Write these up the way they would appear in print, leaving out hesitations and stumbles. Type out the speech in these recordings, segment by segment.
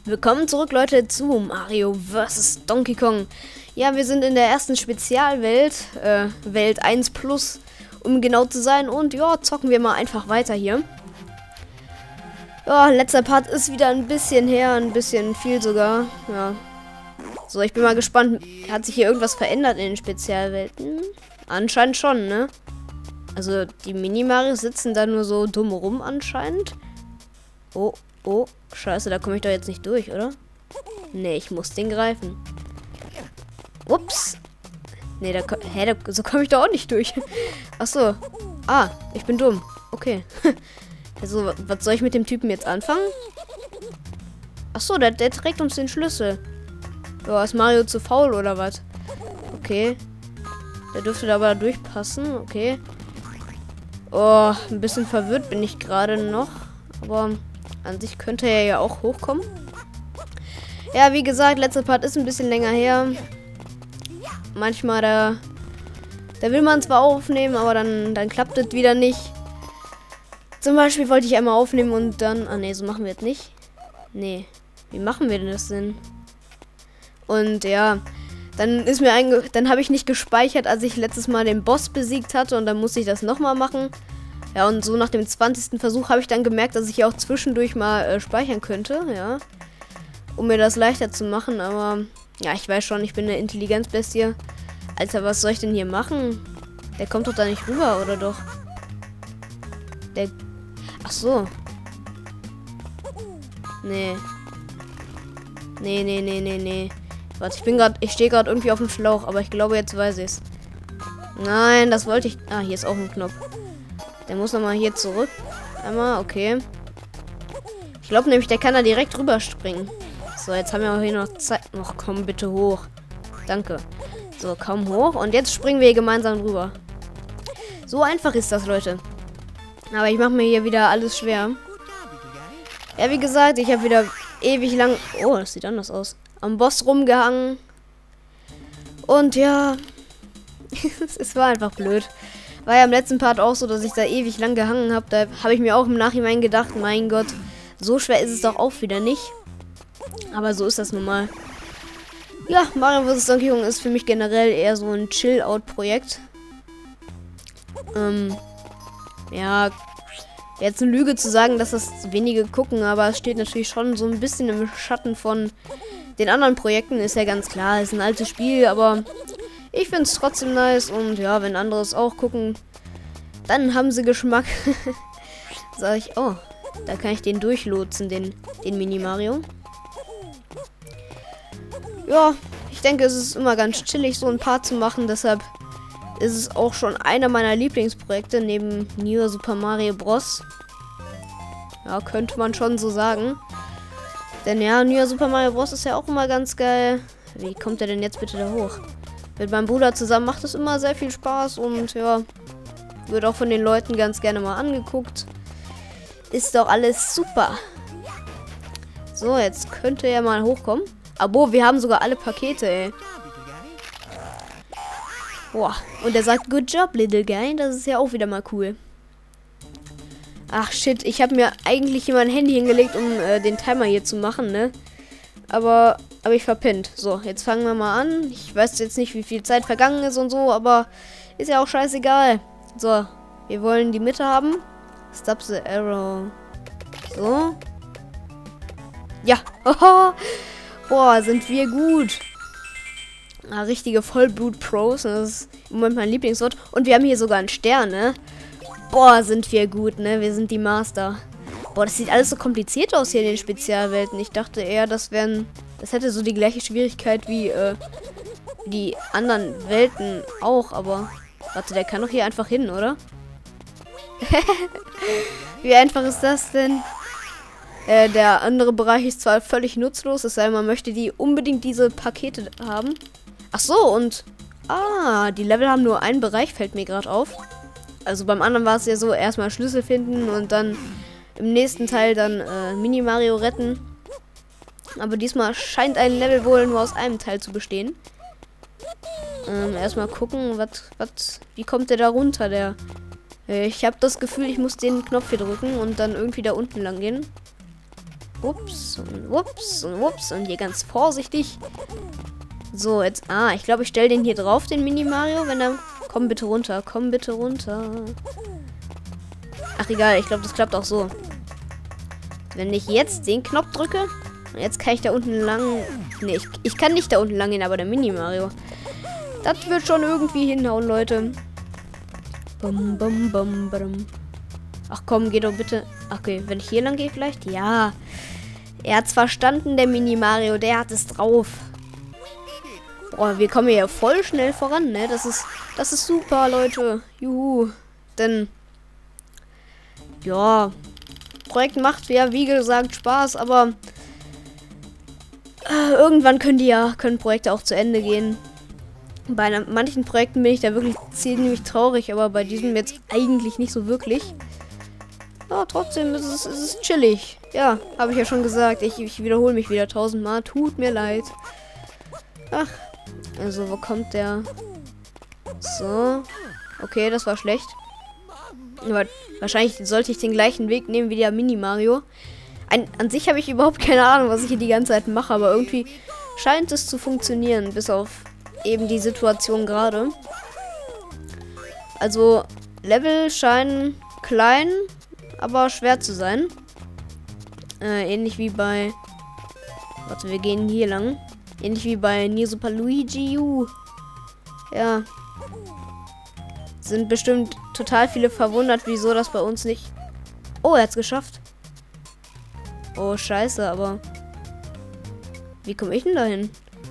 Willkommen zurück, Leute, zu Mario vs. Donkey Kong. Ja, wir sind in der ersten Spezialwelt, Welt 1 Plus, um genau zu sein. Und ja, zocken wir mal einfach weiter hier. Ja, letzter Part ist wieder ein bisschen her, ein bisschen viel sogar. Ja. So, ich bin mal gespannt. Hat sich hier irgendwas verändert in den Spezialwelten? Anscheinend schon, ne? Also, die Mini-Marios sitzen da nur so dumm rum anscheinend. Oh, oh, scheiße, da komme ich doch jetzt nicht durch, oder? Nee, ich muss den greifen. Ups. Nee, so komme ich doch auch nicht durch. Ach so. Ah, ich bin dumm. Okay. Also, was soll ich mit dem Typen jetzt anfangen? Ach so, der trägt uns den Schlüssel. Ja, ist Mario zu faul oder was? Okay. Der dürfte da aber durchpassen. Okay. Oh, ein bisschen verwirrt bin ich gerade noch. Aber an sich könnte er ja auch hochkommen. Ja, wie gesagt, letzter Part ist ein bisschen länger her. Manchmal, da will man zwar aufnehmen, aber dann klappt es wieder nicht. Zum Beispiel wollte ich einmal aufnehmen und dann... Ah, nee, so machen wir es nicht. Nee. Wie machen wir denn das denn? Und ja, dann ist mir dann habe ich nicht gespeichert, als ich letztes Mal den Boss besiegt hatte und dann musste ich das nochmal machen. Ja, und so nach dem 20. Versuch habe ich dann gemerkt, dass ich auch zwischendurch mal speichern könnte, ja. Um mir das leichter zu machen, aber... Ja, ich weiß schon, ich bin eine Intelligenzbestie. Alter, was soll ich denn hier machen? Der kommt doch da nicht rüber, oder doch? Der... Ach so. Nee. Nee. Warte, ich stehe gerade irgendwie auf dem Schlauch, aber ich glaube, jetzt weiß ich's. Nein, das wollte ich... Ah, hier ist auch ein Knopf. Der muss nochmal hier zurück. Einmal, okay. Ich glaube nämlich, der kann da direkt rüberspringen. So, jetzt haben wir auch hier noch Zeit. Ach, komm bitte hoch. Danke. So, komm hoch. Und jetzt springen wir hier gemeinsam rüber. So einfach ist das, Leute. Aber ich mache mir hier wieder alles schwer. Ja, wie gesagt, ich habe wieder ewig lang... Oh, das sieht anders aus. Am Boss rumgehangen. Und ja... Es war einfach blöd. War ja im letzten Part auch so, dass ich da ewig lang gehangen habe. Da habe ich mir auch im Nachhinein gedacht, mein Gott, so schwer ist es doch auch wieder nicht. Aber so ist das nun mal. Ja, Mario vs. Donkey Kong ist für mich generell eher so ein Chill-Out-Projekt. Ja, jetzt eine Lüge zu sagen, dass das wenige gucken, aber es steht natürlich schon so ein bisschen im Schatten von den anderen Projekten, ist ja ganz klar. Es ist ein altes Spiel, aber ich finde es trotzdem nice und ja, wenn andere es auch gucken, dann haben sie Geschmack. Sag ich, oh, da kann ich den durchlotsen, den Mini-Mario. Ja, ich denke, es ist immer ganz chillig, so ein Part zu machen, deshalb ist es auch schon einer meiner Lieblingsprojekte neben New Super Mario Bros. Ja, könnte man schon so sagen. Denn ja, New Super Mario Bros. Ist ja auch immer ganz geil. Wie kommt er denn jetzt bitte da hoch? Mit meinem Bruder zusammen macht es immer sehr viel Spaß und ja, wird auch von den Leuten ganz gerne mal angeguckt. Ist doch alles super. So, jetzt könnte er mal hochkommen. Aber wir haben sogar alle Pakete, ey. Boah, und er sagt, good job, little guy. Das ist ja auch wieder mal cool. Ach, shit, ich habe mir eigentlich hier mein Handy hingelegt, um den Timer hier zu machen, ne? Aber ich verpennt. So, jetzt fangen wir mal an. Ich weiß jetzt nicht, wie viel Zeit vergangen ist und so, aber ist ja auch scheißegal. So, wir wollen die Mitte haben. Stop the arrow. So. Ja. Boah, sind wir gut. Ah, richtige Vollblut-Pros. Das ist im Moment mein Lieblingswort. Und wir haben hier sogar einen Stern, ne? Boah, sind wir gut, ne? Wir sind die Master. Boah, das sieht alles so kompliziert aus hier in den Spezialwelten. Ich dachte eher, das hätte so die gleiche Schwierigkeit wie die anderen Welten auch, aber warte, der kann doch hier einfach hin, oder? Wie einfach ist das denn? Der andere Bereich ist zwar völlig nutzlos, es sei denn, man möchte unbedingt diese Pakete haben. Ach so, und die Level haben nur einen Bereich, fällt mir gerade auf. Also beim anderen war es ja so, erstmal Schlüssel finden und dann im nächsten Teil dann Mini-Mario retten. Aber diesmal scheint ein Level wohl nur aus einem Teil zu bestehen. Erstmal gucken, wie kommt der da runter, ich habe das Gefühl, ich muss den Knopf hier drücken und dann irgendwie da unten lang gehen. Ups und ups und ups. Und hier ganz vorsichtig. So, jetzt. Ah, ich glaube, ich stelle den hier drauf, den Mini-Mario, wenn er... Komm bitte runter, komm bitte runter. Ach, egal, ich glaube, das klappt auch so. Wenn ich jetzt den Knopf drücke... Jetzt kann ich da unten lang... Nee, ich kann nicht da unten lang gehen, aber der Mini-Mario. Das wird schon irgendwie hinhauen, Leute. Bum, bum, bum, bum. Ach komm, geh doch bitte... Okay, wenn ich hier lang gehe vielleicht? Ja. Er hat's verstanden, der Mini-Mario. Der hat es drauf. Boah, wir kommen hier voll schnell voran, ne? Das ist super, Leute. Juhu. Denn... Ja... Projekt macht ja, wie gesagt, Spaß, aber... irgendwann können Projekte auch zu Ende gehen. Bei manchen Projekten bin ich da wirklich ziemlich traurig, aber bei diesem jetzt eigentlich nicht so wirklich. Ja, trotzdem ist es chillig. Ja, habe ich ja schon gesagt. Ich wiederhole mich wieder 1000-mal. Tut mir leid. Ach, also wo kommt der? So. Okay, das war schlecht. Aber wahrscheinlich sollte ich den gleichen Weg nehmen wie der Mini-Mario. An sich habe ich überhaupt keine Ahnung, was ich hier die ganze Zeit mache, aber irgendwie scheint es zu funktionieren, bis auf eben die Situation gerade. Also, Level scheinen klein, aber schwer zu sein. Ähnlich wie bei... Warte, wir gehen hier lang. Ähnlich wie bei New Super Luigi U. Ja. Sind bestimmt total viele verwundert, wieso das bei uns nicht... Oh, er hat's geschafft. Oh, scheiße, aber... Wie komme ich denn da hin?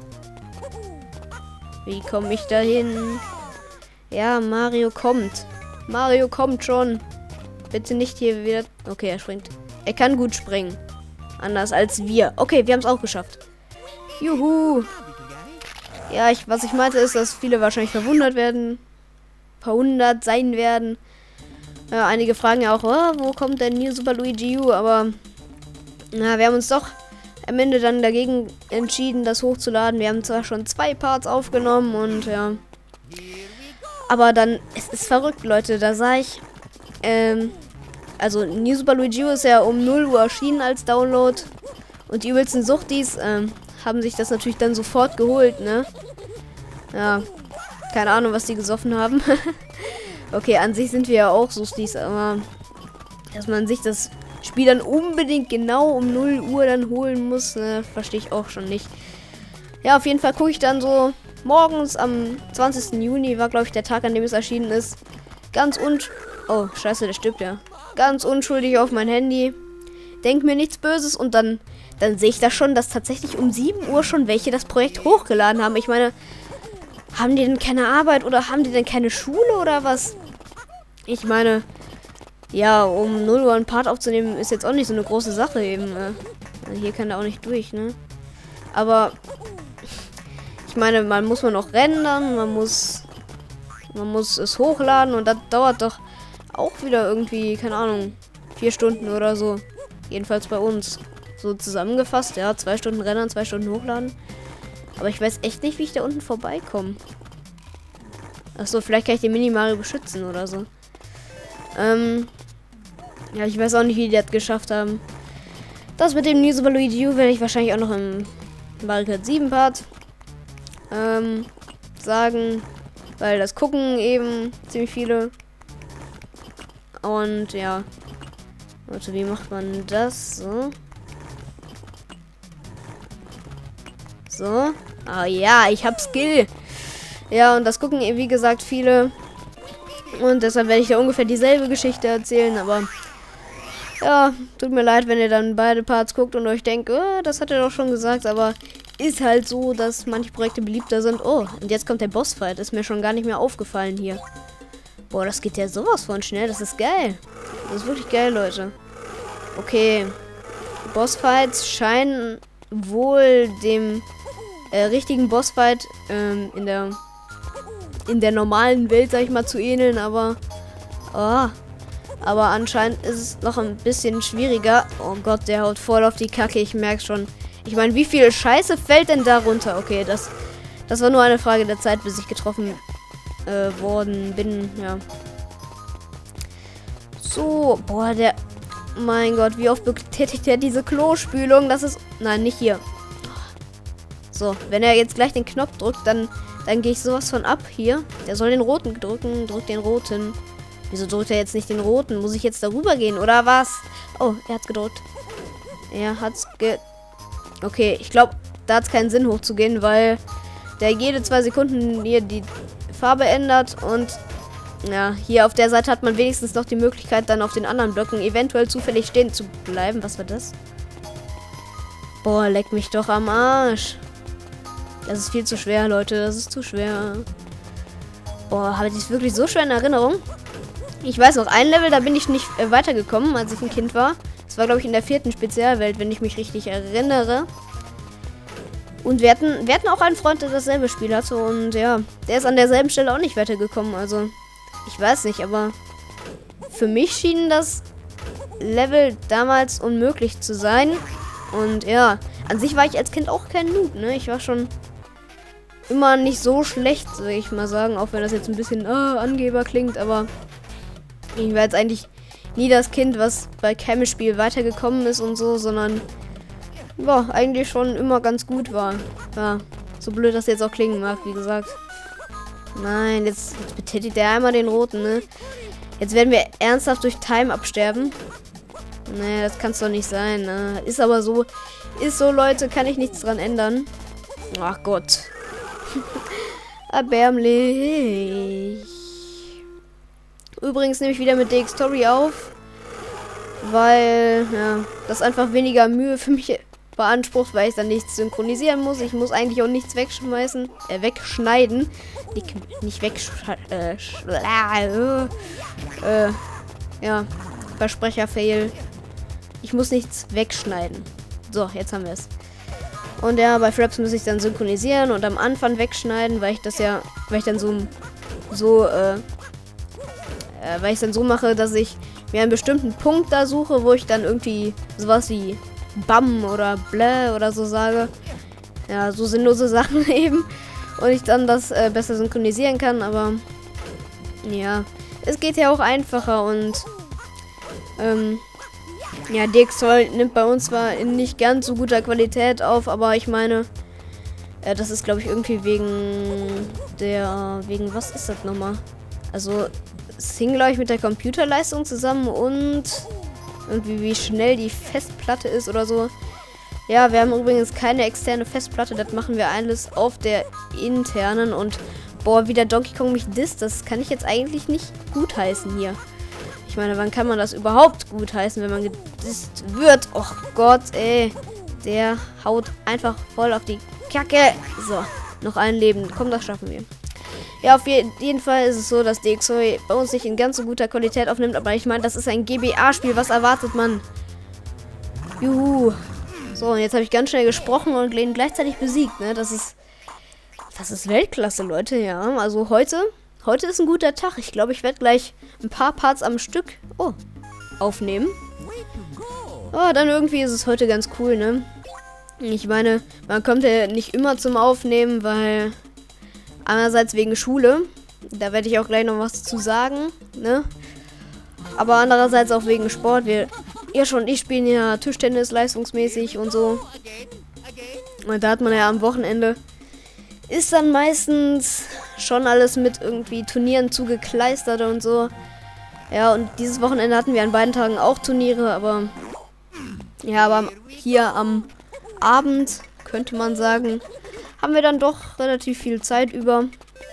Wie komme ich da hin? Ja, Mario kommt. Mario kommt schon. Bitte nicht hier wieder... Okay, er springt. Er kann gut springen. Anders als wir. Okay, wir haben es auch geschafft. Juhu. Ja, was ich meinte ist, dass viele wahrscheinlich verwundert werden. Verwundert sein werden. Einige fragen ja auch, oh, wo kommt denn New Super Luigi U? Aber... Na, wir haben uns doch am Ende dann dagegen entschieden, das hochzuladen. Wir haben zwar schon 2 Parts aufgenommen und ja. Aber dann, es ist verrückt, Leute. Da sah ich, also New Super Luigi U ist ja um 0 Uhr erschienen als Download. Und die übelsten Suchtis, haben sich das natürlich dann sofort geholt, ne? Ja, keine Ahnung, was die gesoffen haben. Okay, an sich sind wir ja auch Suchtis, aber dass man sich das Spiel dann unbedingt genau um 0 Uhr dann holen muss, verstehe ich auch schon nicht. Ja, auf jeden Fall gucke ich dann so morgens am 20. Juni, war glaube ich der Tag, an dem es erschienen ist. Oh, scheiße, der stirbt ja. Ganz unschuldig auf mein Handy. Denk mir nichts Böses und dann sehe ich da schon, dass tatsächlich um 7 Uhr schon welche das Projekt hochgeladen haben. Ich meine, haben die denn keine Arbeit oder haben die denn keine Schule oder was? Ich meine... Ja, um 0 Uhr einen Part aufzunehmen, ist jetzt auch nicht so eine große Sache eben. Hier kann er auch nicht durch, ne? Aber ich meine, man muss noch rendern, man muss es hochladen und das dauert doch auch wieder irgendwie, keine Ahnung, 4 Stunden oder so. Jedenfalls bei uns. So zusammengefasst, ja, 2 Stunden rendern, 2 Stunden hochladen. Aber ich weiß echt nicht, wie ich da unten vorbeikomme. Achso, vielleicht kann ich den Mini-Mario beschützen oder so. Ja, ich weiß auch nicht, wie die das geschafft haben. Das mit dem New Super Luigi U werde ich wahrscheinlich auch noch im Mario Kart 7 Part sagen. Weil das gucken eben ziemlich viele. Und ja. Warte, wie macht man das? So. So. Ah ja, ich hab Skill. Ja, und das gucken, wie gesagt, viele. Und deshalb werde ich da ungefähr dieselbe Geschichte erzählen, aber ja, tut mir leid, wenn ihr dann beide Parts guckt und euch denkt, oh, das hat er doch schon gesagt, aber ist halt so, dass manche Projekte beliebter sind. Oh, und jetzt kommt der Bossfight, ist mir schon gar nicht mehr aufgefallen hier. Boah, das geht ja sowas von schnell, das ist geil. Das ist wirklich geil, Leute. Okay, Bossfights scheinen wohl dem richtigen Bossfight in der normalen Welt, sag ich mal, zu ähneln, aber aber anscheinend ist es noch ein bisschen schwieriger. Oh Gott, der haut voll auf die Kacke, ich merke schon. Ich meine, wie viel Scheiße fällt denn da runter? Okay, das war nur eine Frage der Zeit, bis ich getroffen worden bin, ja. So, boah, mein Gott, wie oft betätigt er diese Klospülung? Das ist... Nein, nicht hier. So, wenn er jetzt gleich den Knopf drückt, dann gehe ich sowas von ab hier. Der soll den roten drücken. Drückt den roten. Wieso drückt er jetzt nicht den roten? Muss ich jetzt darüber gehen, oder was? Oh, er hat's gedrückt. Er hat's Okay, ich glaube, da hat es keinen Sinn hochzugehen, weil der jede 2 Sekunden hier die Farbe ändert und ja, hier auf der Seite hat man wenigstens noch die Möglichkeit, dann auf den anderen Blöcken eventuell zufällig stehen zu bleiben. Was war das? Boah, leck mich doch am Arsch. Das ist viel zu schwer, Leute. Das ist zu schwer. Boah, habe ich das wirklich so schwer in Erinnerung? Ich weiß noch, ein Level, da bin ich nicht weitergekommen, als ich ein Kind war. Das war, glaube ich, in der 4. Spezialwelt, wenn ich mich richtig erinnere. Und wir hatten auch einen Freund, der dasselbe Spiel hatte. Und ja, der ist an derselben Stelle auch nicht weitergekommen. Also, ich weiß nicht, aber für mich schien das Level damals unmöglich zu sein. Und ja, an sich war ich als Kind auch kein Noob, ne? Ich war schon immer nicht so schlecht, soll ich mal sagen. Auch wenn das jetzt ein bisschen Angeber klingt, aber ich war jetzt eigentlich nie das Kind, was bei keinem Spiel weitergekommen ist und so, sondern ja, eigentlich schon immer ganz gut war. Ja, so blöd das jetzt auch klingen mag, wie gesagt. Nein, jetzt betätigt er einmal den roten, ne? Jetzt werden wir ernsthaft durch Time absterben. Nee, das kann es doch nicht sein, ne? Ist aber so. Ist so, Leute, kann ich nichts dran ändern. Ach Gott. Erbärmlich. Übrigens nehme ich wieder mit DX Story auf, weil ja, das einfach weniger Mühe für mich beansprucht, weil ich dann nichts synchronisieren muss. Ich muss eigentlich auch nichts wegschneiden. Nicht ja, Versprecher-Fail. Ich muss nichts wegschneiden. So, jetzt haben wir es. Und ja, bei Fraps muss ich dann synchronisieren und am Anfang wegschneiden, weil ich dann so mache, dass ich mir einen bestimmten Punkt da suche, wo ich dann irgendwie sowas wie Bam oder Bläh oder so sage. Ja, so sinnlose Sachen eben. Und ich dann das besser synchronisieren kann, aber ja, es geht ja auch einfacher und ja, DxTory nimmt bei uns zwar in nicht ganz so guter Qualität auf, aber ich meine, das ist glaube ich irgendwie wegen was ist das nochmal? Also es hing glaube ich mit der Computerleistung zusammen und irgendwie wie schnell die Festplatte ist oder so. Ja, wir haben übrigens keine externe Festplatte, das machen wir alles auf der internen und boah, wie der Donkey Kong mich disst, das kann ich jetzt eigentlich nicht gutheißen hier. Ich meine, wann kann man das überhaupt gutheißen, wenn man gedisst wird? Och Gott, ey. Der haut einfach voll auf die Kacke. So, noch ein Leben. Komm, das schaffen wir. Ja, auf jeden Fall ist es so, dass DxTory bei uns nicht in ganz so guter Qualität aufnimmt. Aber ich meine, das ist ein GBA-Spiel. Was erwartet man? Juhu. So, und jetzt habe ich ganz schnell gesprochen und ihn gleichzeitig besiegt. Ne? Das ist Weltklasse, Leute. Ja, also heute ist ein guter Tag. Ich glaube, ich werde gleich ein paar Parts am Stück aufnehmen. Oh, dann irgendwie ist es heute ganz cool, ne? Ich meine, man kommt ja nicht immer zum Aufnehmen, weil einerseits wegen Schule. Da werde ich auch gleich noch was zu sagen, ne? Aber andererseits auch wegen Sport. Ihr und ich spielen ja Tischtennis leistungsmäßig und so. Und da hat man ja am Wochenende ist dann meistens schon alles mit irgendwie Turnieren zugekleistert und so. Ja, und dieses Wochenende hatten wir an beiden Tagen auch Turniere, aber ja, aber hier am Abend, könnte man sagen, haben wir dann doch relativ viel Zeit über.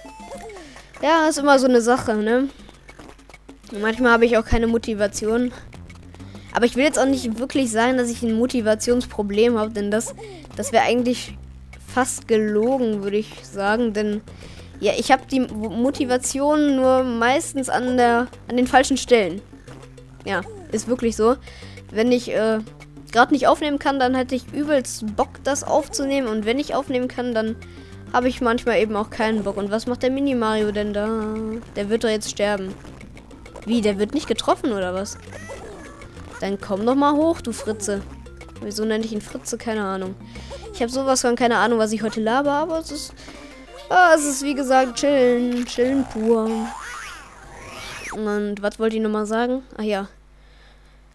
Ja, ist immer so eine Sache, ne? Manchmal habe ich auch keine Motivation. Aber ich will jetzt auch nicht wirklich sagen, dass ich ein Motivationsproblem habe, denn das wäre eigentlich fast gelogen, würde ich sagen, denn ja, ich habe die Motivation nur meistens an den falschen Stellen. Ja, ist wirklich so. Wenn ich gerade nicht aufnehmen kann, dann hätte ich übelst Bock, das aufzunehmen. Und wenn ich aufnehmen kann, dann habe ich manchmal eben auch keinen Bock. Und was macht der Mini-Mario denn da? Der wird doch jetzt sterben. Wie, der wird nicht getroffen, oder was? Dann komm doch mal hoch, du Fritze. Wieso nenne ich ihn Fritze? Keine Ahnung. Ich habe sowas von keine Ahnung, was ich heute laber, aber es ist wie gesagt chillen pur. Und was wollte ich nochmal sagen? Ach ja.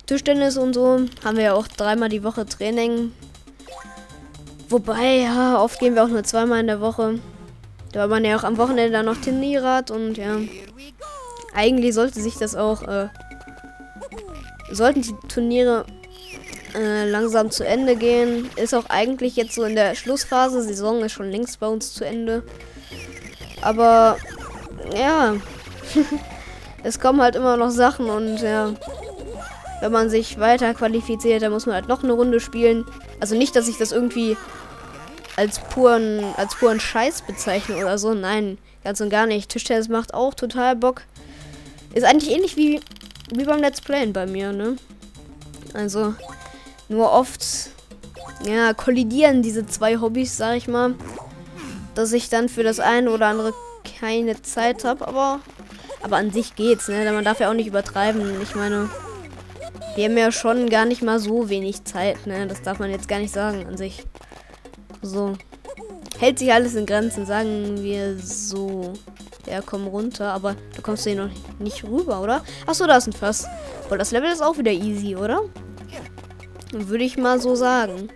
Tischtennis und so. Haben wir ja auch 3-mal die Woche Training. Wobei, ja, oft gehen wir auch nur 2-mal in der Woche. Da man ja auch am Wochenende dann noch Turniere hat und ja. Eigentlich sollte sich das auch, sollten die Turniere langsam zu Ende gehen. Ist auch eigentlich jetzt so in der Schlussphase. Saison ist schon längst bei uns zu Ende. Aber, ja. Es kommen halt immer noch Sachen und ja. Wenn man sich weiter qualifiziert, dann muss man halt noch eine Runde spielen. Also nicht, dass ich das irgendwie als puren Scheiß bezeichne oder so. Nein, ganz und gar nicht. Tischtennis macht auch total Bock. Ist eigentlich ähnlich wie beim Let's Playen bei mir, ne? Also, nur oft, ja, kollidieren diese zwei Hobbys, sag ich mal. Dass ich dann für das eine oder andere keine Zeit habe, aber an sich geht's, ne? Man darf ja auch nicht übertreiben. Ich meine, wir haben ja schon gar nicht mal so wenig Zeit, ne? Das darf man jetzt gar nicht sagen an sich. So. Hält sich alles in Grenzen, sagen wir so. Ja, komm runter, aber du kommst hier noch nicht rüber, oder? Achso, da ist ein Fass. Boah, das Level ist auch wieder easy, oder? Würde ich mal so sagen.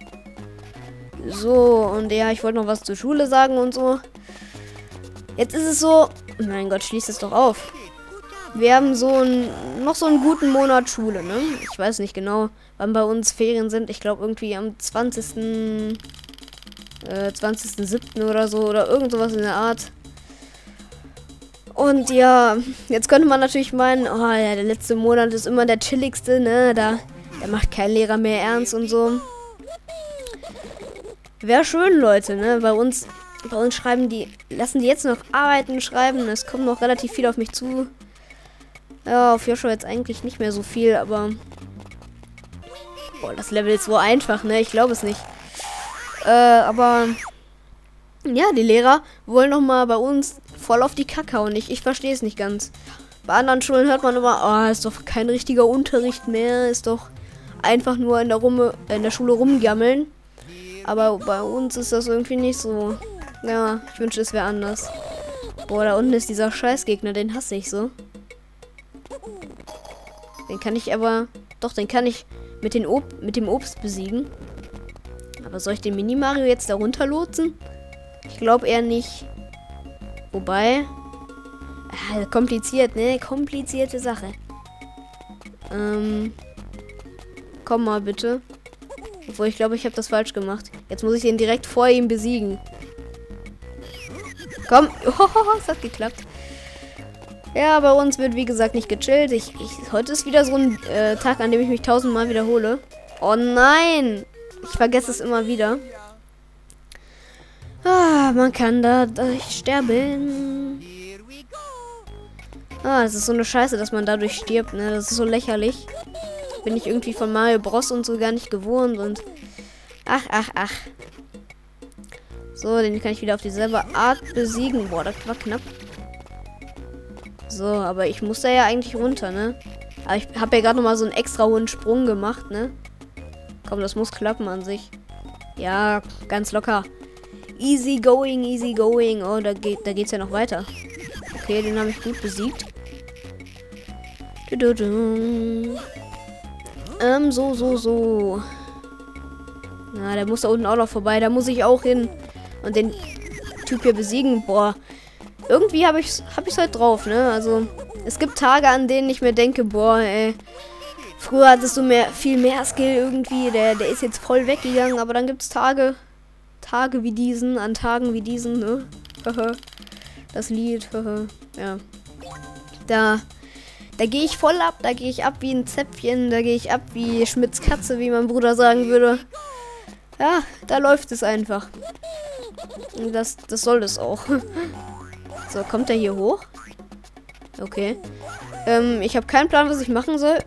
So, und ja, ich wollte noch was zur Schule sagen und so. Jetzt ist es so... Mein Gott, schließt es doch auf. Wir haben noch so einen guten Monat Schule, ne? Ich weiß nicht genau, wann bei uns Ferien sind. Ich glaube irgendwie am 20.07. Oder so. Oder irgend sowas in der Art. Und ja, jetzt könnte man natürlich meinen, oh ja, der letzte Monat ist immer der chilligste, ne? Da macht kein Lehrer mehr ernst und so. Wäre schön, Leute, ne? Bei uns lassen die jetzt noch Arbeiten schreiben. Es kommt noch relativ viel auf mich zu. Ja, auf Joshua jetzt eigentlich nicht mehr so viel, aber... Boah, das Level ist so einfach, ne? Ich glaube es nicht. Aber... Ja, die Lehrer wollen noch mal bei uns voll auf die Kacke hauen. Ich verstehe es nicht ganz. Bei anderen Schulen hört man immer, oh, ist doch kein richtiger Unterricht mehr. Ist doch einfach nur in der Schule rumgammeln. Aber bei uns ist das irgendwie nicht so. Ja, ich wünschte, es wäre anders. Boah, da unten ist dieser Scheißgegner, den hasse ich so. Den kann ich aber... Doch, den kann ich mit dem Obst besiegen. Aber soll ich den Mini-Mario jetzt da runterlotsen? Ich glaube eher nicht. Wobei... kompliziert, ne? Komplizierte Sache. Komm mal, bitte. Obwohl, ich glaube, ich habe das falsch gemacht. Jetzt muss ich den direkt vor ihm besiegen. Komm. Oh, es hat geklappt. Ja, bei uns wird, wie gesagt, nicht gechillt. Heute ist wieder so ein Tag, an dem ich mich 1000-mal wiederhole. Oh nein! Ich vergesse es immer wieder. Ah, man kann dadurch sterben. Ah, es ist so eine Scheiße, dass man dadurch stirbt, ne? Das ist so lächerlich. Bin ich irgendwie von Mario Bros. Und so gar nicht gewohnt und... Ach. So, den kann ich wieder auf dieselbe Art besiegen. Boah, das war knapp. So, aber ich muss da ja eigentlich runter, ne? Aber ich habe ja gerade noch mal so einen extra hohen Sprung gemacht, ne? Komm, das muss klappen an sich. Ja, ganz locker. Easy going, easy going. Oh, da geht's ja noch weiter. Okay, den habe ich gut besiegt. So. Na, der muss da unten auch noch vorbei. Da muss ich auch hin. Und den Typ hier besiegen. Boah. Irgendwie hab ich's halt drauf, ne? Also, es gibt Tage, an denen ich mir denke, boah, ey. Früher hattest du viel mehr Skill irgendwie. Der ist jetzt voll weggegangen. Aber dann gibt's Tage wie diesen, an Tagen wie diesen, ne? Das Lied, ja. Da gehe ich voll ab, da gehe ich ab wie ein Zäpfchen, da gehe ich ab wie Schmitz Katze, wie mein Bruder sagen würde. Ja, da läuft es einfach. Und das soll es auch. So, kommt er hier hoch? Okay. Ich habe keinen Plan, was ich machen soll.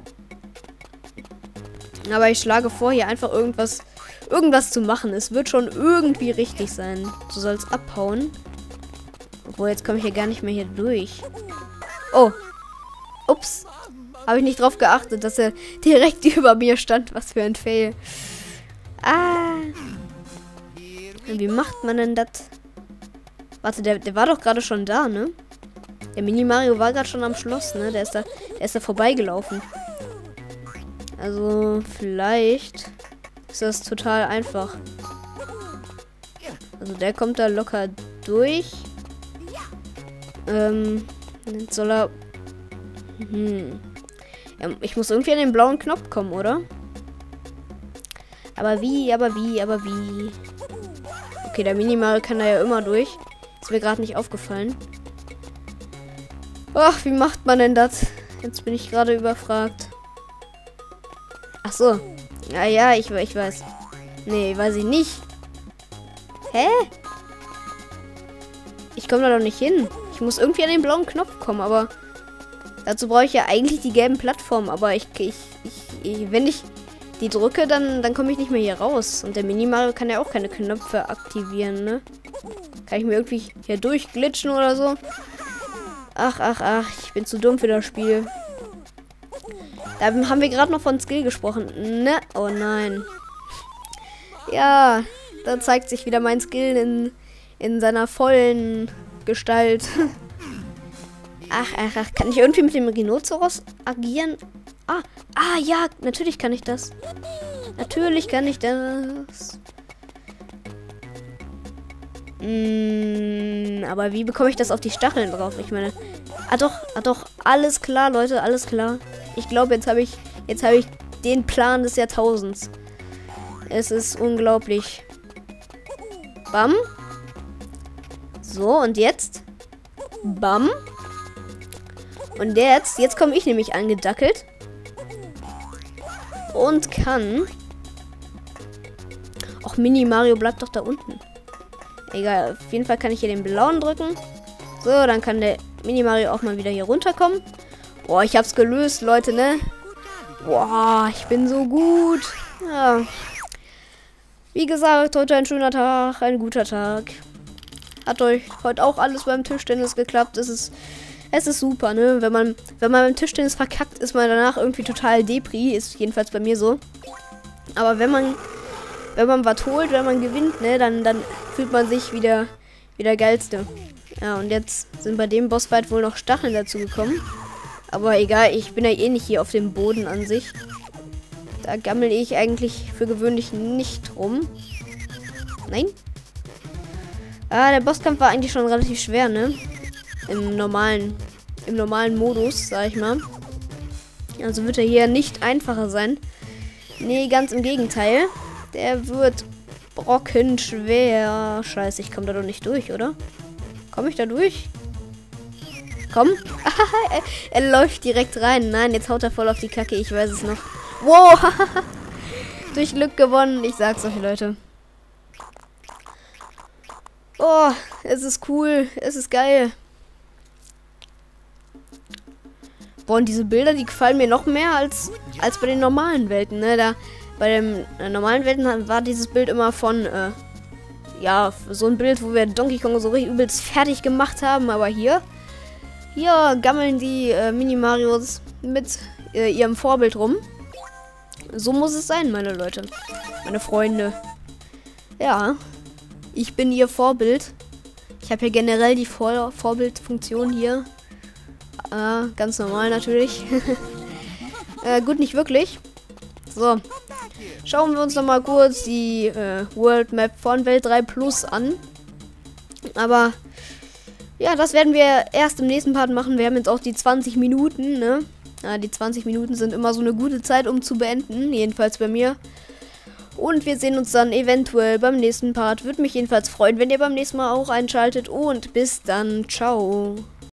Aber ich schlage vor, hier einfach irgendwas zu machen. Es wird schon irgendwie richtig sein. Du sollst abhauen. Obwohl, jetzt komme ich hier gar nicht mehr hier durch. Oh. Ups. Habe ich nicht drauf geachtet, dass er direkt über mir stand. Was für ein Fail. Ah. Wie macht man denn das? Warte, der war doch gerade schon da, ne? Der Mini-Mario war gerade schon am Schloss, ne? Der ist da vorbeigelaufen. Also vielleicht ist das total einfach. Also der kommt da locker durch. Jetzt soll er... Ja, ich muss irgendwie an den blauen Knopf kommen, oder? Aber wie? Okay, der Minimal kann da ja immer durch. Ist mir gerade nicht aufgefallen. Ach, wie macht man denn das? Jetzt bin ich gerade überfragt. Ach so. Ja, ich weiß. Nee, weiß ich nicht. Hä? Ich komme da doch nicht hin. Ich muss irgendwie an den blauen Knopf kommen, aber dazu brauche ich ja eigentlich die gelben Plattformen. Aber wenn ich die drücke, dann komme ich nicht mehr hier raus. Und der Minimal kann ja auch keine Knöpfe aktivieren, ne? Kann ich mir irgendwie hier durchglitschen oder so? Ach, ich bin zu dumm für das Spiel. Da haben wir gerade noch von Skill gesprochen. Ne? Oh nein. Ja, da zeigt sich wieder mein Skill in seiner vollen Gestalt. Ach, kann ich irgendwie mit dem Rhinoceros agieren? Ja, natürlich kann ich das. Natürlich kann ich das. Aber wie bekomme ich das auf die Stacheln drauf? Ich meine, doch, alles klar, Leute, alles klar. Ich glaube, jetzt habe ich den Plan des Jahrtausends. Es ist unglaublich. Bam. So, und jetzt? Bam. Und jetzt komme ich nämlich angedackelt. Und kann... Och, Mini Mario bleibt doch da unten. Egal, auf jeden Fall kann ich hier den blauen drücken. So, dann kann der Mini Mario auch mal wieder hier runterkommen. Boah, ich hab's gelöst, Leute, ne? Boah, ich bin so gut. Ja. Wie gesagt, heute ein schöner Tag, ein guter Tag. Hat euch heute auch alles beim Tischtennis geklappt? Es ist super, ne? Wenn man beim Tischtennis verkackt, ist man danach irgendwie total Depri. Ist jedenfalls bei mir so. Aber wenn man was holt, wenn man gewinnt, ne, dann fühlt man sich wieder geilste. Ja, und jetzt sind bei dem Bossfight wohl noch Stacheln dazu gekommen. Aber egal, ich bin ja eh nicht hier auf dem Boden an sich. Da gammel ich eigentlich für gewöhnlich nicht rum. Nein? Der Bosskampf war eigentlich schon relativ schwer, ne? Im normalen Modus, sag ich mal. Also wird er hier nicht einfacher sein. Nee, ganz im Gegenteil. Der wird brockenschwer. Scheiße, ich komme da doch nicht durch, oder? Komme ich da durch? Komm. Er läuft direkt rein. Nein, jetzt haut er voll auf die Kacke. Ich weiß es noch. Wow. Durch Glück gewonnen. Ich sag's euch, Leute. Oh, es ist cool. Es ist geil. Boah, und diese Bilder, die gefallen mir noch mehr als bei den normalen Welten, ne? Bei den normalen Welten war dieses Bild immer von, ja, so ein Bild, wo wir Donkey Kong so richtig übelst fertig gemacht haben. Aber hier gammeln die Mini-Marios mit ihrem Vorbild rum. So muss es sein, meine Leute. Meine Freunde. Ja, ich bin ihr Vorbild. Ich habe hier generell die Vorbildfunktion hier. Ganz normal natürlich. Gut, nicht wirklich. So. Schauen wir uns noch mal kurz die World Map von Welt 3 Plus an. Aber ja, das werden wir erst im nächsten Part machen. Wir haben jetzt auch die 20 Minuten, ne? Ja, die 20 Minuten sind immer so eine gute Zeit, um zu beenden. Jedenfalls bei mir. Und wir sehen uns dann eventuell beim nächsten Part. Würde mich jedenfalls freuen, wenn ihr beim nächsten Mal auch einschaltet. Und bis dann. Ciao.